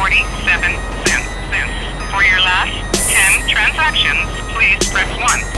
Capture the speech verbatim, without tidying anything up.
forty-seven cents. For your last ten transactions, please press one.